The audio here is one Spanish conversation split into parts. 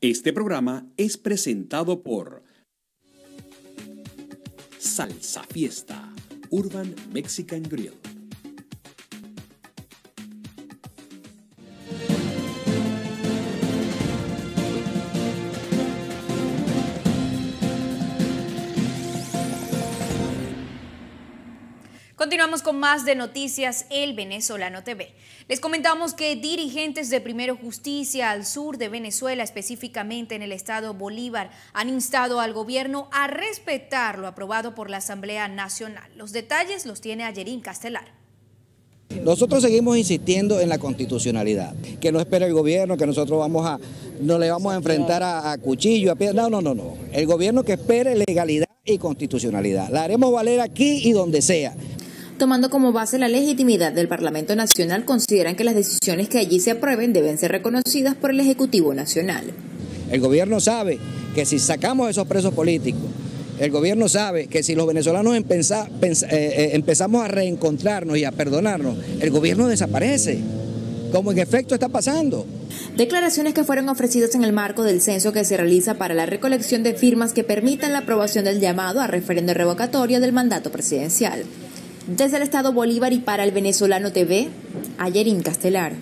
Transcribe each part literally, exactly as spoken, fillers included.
Este programa es presentado por Salsa Fiesta, Urban Mexican Grill. Continuamos con más de Noticias El Venezolano T V. Les comentamos que dirigentes de Primero Justicia al sur de Venezuela, específicamente en el estado Bolívar, han instado al gobierno a respetar lo aprobado por la Asamblea Nacional. Los detalles los tiene Ayerín Castelar. Nosotros seguimos insistiendo en la constitucionalidad, que no espera el gobierno, que nosotros vamos a, no le vamos a enfrentar a, a cuchillo, a piedra. No, no, no, no. El gobierno que espere legalidad y constitucionalidad. La haremos valer aquí y donde sea. Tomando como base la legitimidad del Parlamento Nacional, consideran que las decisiones que allí se aprueben deben ser reconocidas por el Ejecutivo Nacional. El gobierno sabe que si sacamos esos presos políticos, el gobierno sabe que si los venezolanos empeza, pens, eh, eh, empezamos a reencontrarnos y a perdonarnos, el gobierno desaparece, como en efecto está pasando. Declaraciones que fueron ofrecidas en el marco del censo que se realiza para la recolección de firmas que permitan la aprobación del llamado a referendo revocatorio del mandato presidencial. Desde el estado Bolívar y para el Venezolano T V, Ayerín Castelar.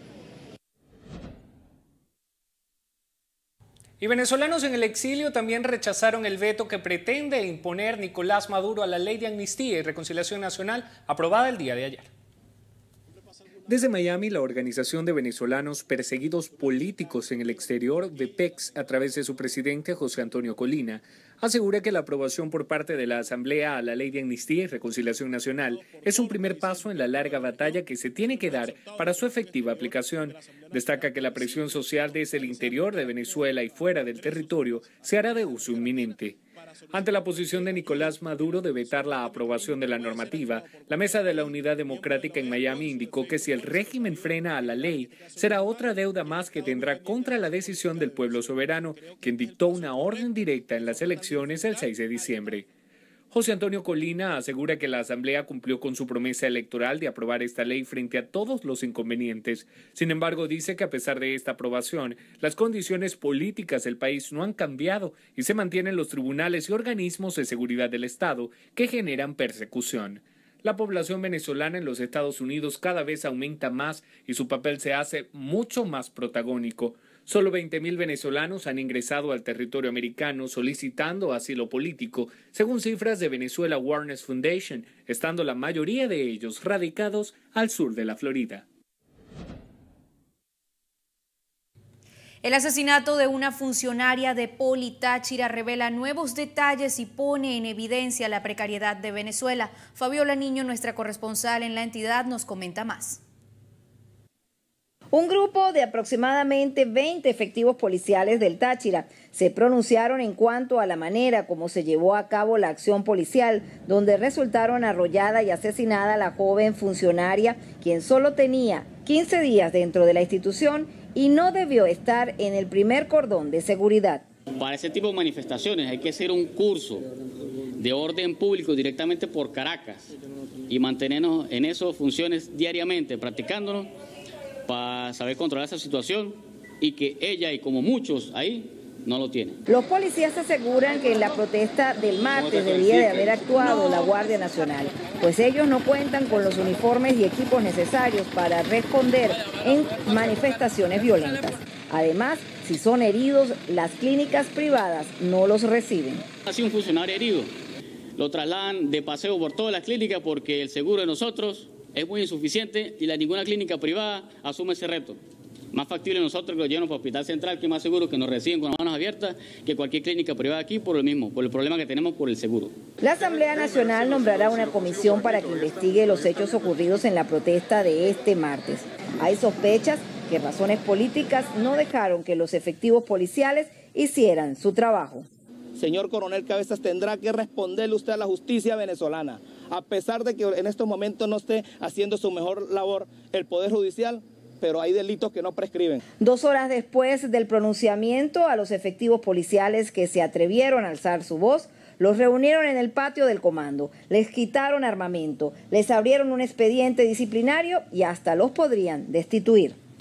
Y venezolanos en el exilio también rechazaron el veto que pretende imponer Nicolás Maduro a la Ley de Amnistía y Reconciliación Nacional aprobada el día de ayer. Desde Miami, la Organización de Venezolanos Perseguidos Políticos en el Exterior, VEPEX, a través de su presidente José Antonio Colina, asegura que la aprobación por parte de la Asamblea a la Ley de Amnistía y Reconciliación Nacional es un primer paso en la larga batalla que se tiene que dar para su efectiva aplicación. Destaca que la presión social desde el interior de Venezuela y fuera del territorio se hará de uso inminente. Ante la posición de Nicolás Maduro de vetar la aprobación de la normativa, la Mesa de la Unidad Democrática en Miami indicó que si el régimen frena a la ley, será otra deuda más que tendrá contra la decisión del pueblo soberano, quien dictó una orden directa en las elecciones el seis de diciembre. José Antonio Colina asegura que la Asamblea cumplió con su promesa electoral de aprobar esta ley frente a todos los inconvenientes. Sin embargo, dice que a pesar de esta aprobación, las condiciones políticas del país no han cambiado y se mantienen los tribunales y organismos de seguridad del Estado que generan persecución. La población venezolana en los Estados Unidos cada vez aumenta más y su papel se hace mucho más protagónico. Solo veinte mil venezolanos han ingresado al territorio americano solicitando asilo político, según cifras de Venezuela Awareness Foundation, estando la mayoría de ellos radicados al sur de la Florida. El asesinato de una funcionaria de Poli Táchira revela nuevos detalles y pone en evidencia la precariedad de Venezuela. Fabiola Niño, nuestra corresponsal en la entidad, nos comenta más. Un grupo de aproximadamente veinte efectivos policiales del Táchira se pronunciaron en cuanto a la manera como se llevó a cabo la acción policial, donde resultaron arrollada y asesinada la joven funcionaria, quien solo tenía quince días dentro de la institución y no debió estar en el primer cordón de seguridad. Para ese tipo de manifestaciones hay que hacer un curso de orden público directamente por Caracas y mantenernos en esas funciones diariamente, practicándonos, para saber controlar esa situación y que ella y como muchos ahí no lo tienen. Los policías aseguran que en la protesta del martes debía de haber actuado la Guardia Nacional, pues ellos no cuentan con los uniformes y equipos necesarios para responder en manifestaciones violentas. Además, si son heridos, las clínicas privadas no los reciben. Ha sido un funcionario herido, lo trasladan de paseo por todas las clínicas porque el seguro de nosotros es muy insuficiente y la, ninguna clínica privada asume ese reto. Más factible nosotros que lo llevamos para el Hospital Central, que es más seguro que nos reciben con las manos abiertas que cualquier clínica privada aquí por lo mismo, por el problema que tenemos por el seguro. La Asamblea Nacional nombrará una comisión para que investigue los hechos ocurridos en la protesta de este martes. Hay sospechas que razones políticas no dejaron que los efectivos policiales hicieran su trabajo. Señor Coronel Cabezas, tendrá que responderle usted a la justicia venezolana. A pesar de que en estos momentos no esté haciendo su mejor labor el Poder Judicial, pero hay delitos que no prescriben. Dos horas después del pronunciamiento, a los efectivos policiales que se atrevieron a alzar su voz, los reunieron en el patio del comando, les quitaron armamento, les abrieron un expediente disciplinario y hasta los podrían destituir.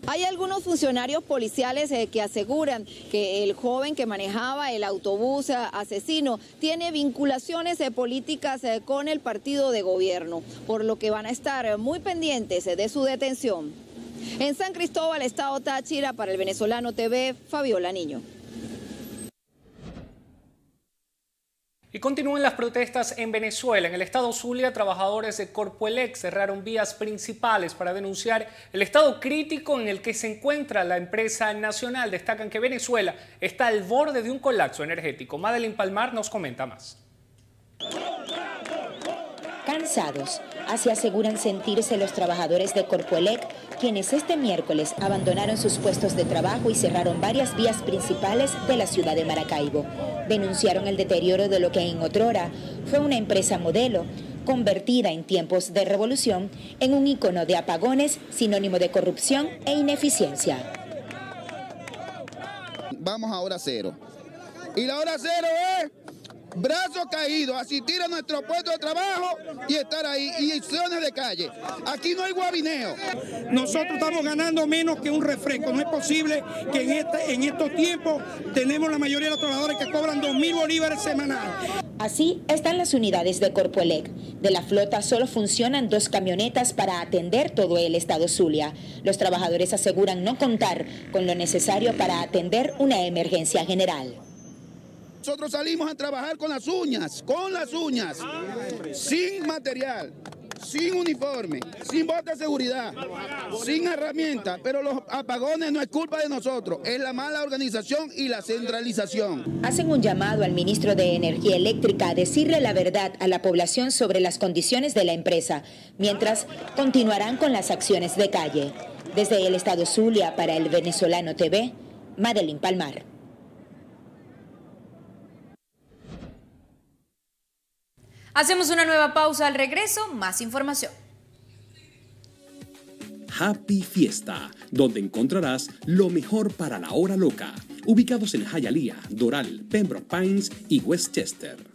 Hay algunos funcionarios policiales eh, que aseguran que el joven que manejaba el autobús eh, asesino tiene vinculaciones eh, políticas eh, con el partido de gobierno, por lo que van a estar muy pendientes eh, de su detención. En San Cristóbal, estado Táchira, para el Venezolano T V, Fabiola Niño. Y continúan las protestas en Venezuela. En el estado Zulia, trabajadores de Corpoelec cerraron vías principales para denunciar el estado crítico en el que se encuentra la empresa nacional. Destacan que Venezuela está al borde de un colapso energético. Madeline Palmar nos comenta más. Cansados, así aseguran sentirse los trabajadores de Corpoelec, quienes este miércoles abandonaron sus puestos de trabajo y cerraron varias vías principales de la ciudad de Maracaibo. Denunciaron el deterioro de lo que en otrora fue una empresa modelo, convertida en tiempos de revolución en un ícono de apagones, sinónimo de corrupción e ineficiencia. Vamos a hora cero. Y la hora cero es brazos caídos, asistir a nuestro puesto de trabajo y estar ahí, y zonas de calle. Aquí no hay guabineo. Nosotros estamos ganando menos que un refresco. No es posible que en, este, en estos tiempos tenemos la mayoría de los trabajadores que cobran dos mil bolívares semanales. Así están las unidades de Corpoelec. De la flota solo funcionan dos camionetas para atender todo el estado Zulia. Los trabajadores aseguran no contar con lo necesario para atender una emergencia general. Nosotros salimos a trabajar con las uñas, con las uñas, sin material, sin uniforme, sin botas de seguridad, sin herramientas, pero los apagones no es culpa de nosotros, es la mala organización y la centralización. Hacen un llamado al ministro de Energía Eléctrica a decirle la verdad a la población sobre las condiciones de la empresa, mientras continuarán con las acciones de calle. Desde el estado Zulia para el Venezolano T V, Madeline Palmar. Hacemos una nueva pausa. Al regreso, más información. Happy Fiesta, donde encontrarás lo mejor para la hora loca. Ubicados en Hialeah, Doral, Pembroke Pines y Westchester.